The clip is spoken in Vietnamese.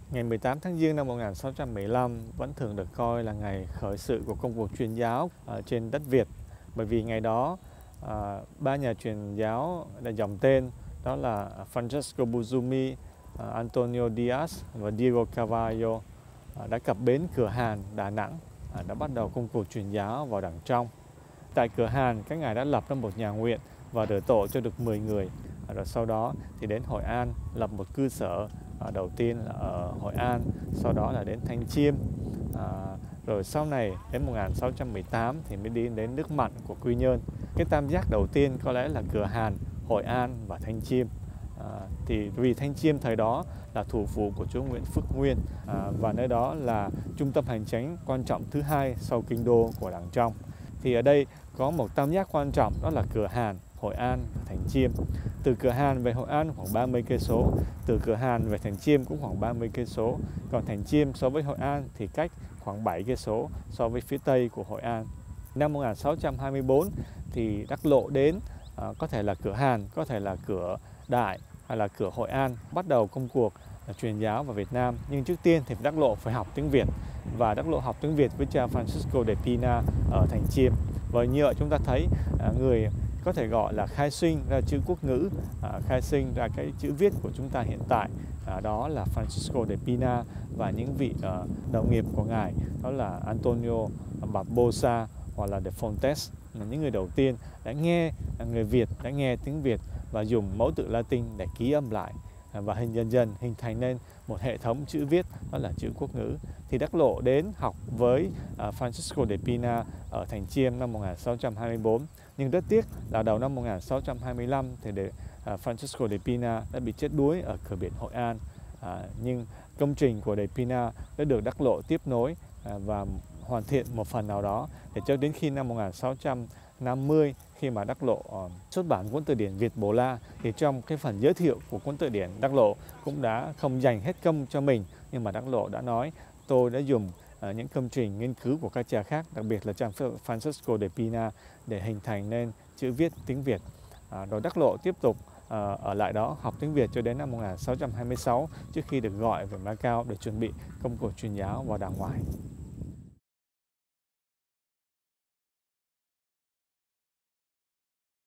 Ngày 18 tháng Giêng năm 1615 vẫn thường được coi là ngày khởi sự của công cuộc truyền giáo ở trên đất Việt, bởi vì ngày đó ba nhà truyền giáo đã dòng tên đó là Francesco Buzumi, Antonio Diaz và Diego Carvalho đã cập bến Cửa Hàn, Đà Nẵng, đã bắt đầu công cuộc truyền giáo vào Đảng Trong. Tại Cửa Hàn, các ngài đã lập ra một nhà nguyện và đỡ tổ cho được 10 người. Rồi sau đó thì đến Hội An lập một cư sở, đầu tiên là ở Hội An, sau đó là đến Thanh Chiêm, rồi sau này đến 1618 thì mới đi đến nước mặn của Quy Nhơn. Cái tam giác đầu tiên có lẽ là Cửa Hàn, Hội An và Thanh Chiêm. Thì vì Thanh Chiêm thời đó là thủ phủ của chúa Nguyễn Phước Nguyên, và nơi đó là trung tâm hành chính quan trọng thứ hai sau kinh đô của Đảng Trong. Thì ở đây có một tam giác quan trọng, đó là Cửa Hàn, Hội An và Thanh Chiêm. Từ Cửa Hàn về Hội An khoảng 30 cây số, từ Cửa Hàn về Thanh Chiêm cũng khoảng 30 cây số. Còn Thanh Chiêm so với Hội An thì cách khoảng 7 cây số so với phía tây của Hội An. Năm 1624 thì Đắc Lộ đến, có thể là Cửa Hàn, có thể là Cửa Đại hay là Cửa Hội An, bắt đầu công cuộc truyền giáo vào Việt Nam. Nhưng trước tiên thì Đắc Lộ phải học tiếng Việt, và Đắc Lộ học tiếng Việt với cha Francisco de Pina ở Thanh Chiêm. Và như vậy chúng ta thấy người có thể gọi là khai sinh ra chữ quốc ngữ, khai sinh ra cái chữ viết của chúng ta hiện tại, đó là Francisco de Pina và những vị đồng nghiệp của ngài, đó là Antonio Barbosa hoặc là de Fontes, là những người đầu tiên đã nghe người Việt đã nghe tiếng Việt và dùng mẫu tự Latin để ký âm lại, và dần dần hình thành nên một hệ thống chữ viết, đó là chữ quốc ngữ. Thì Đắc Lộ đến học với Francisco de Pina ở Thanh Chiêm năm 1624. Nhưng rất tiếc là đầu năm 1625 thì Francisco de Pina đã bị chết đuối ở cửa biển Hội An. Nhưng công trình của de Pina đã được Đắc Lộ tiếp nối và hoàn thiện một phần nào đó, để cho đến khi năm 1650, khi mà Đắc Lộ xuất bản cuốn từ điển Việt Bồ La, thì trong cái phần giới thiệu của cuốn từ điển, Đắc Lộ cũng đã không dành hết công cho mình, nhưng mà Đắc Lộ đã nói: tôi đã dùng những công trình nghiên cứu của các cha khác, đặc biệt là cha Francisco de Pina, để hình thành nên chữ viết tiếng Việt. Rồi Đắc Lộ tiếp tục ở lại đó học tiếng Việt cho đến năm 1626, trước khi được gọi về Macau để chuẩn bị công cuộc truyền giáo vào đàng ngoài.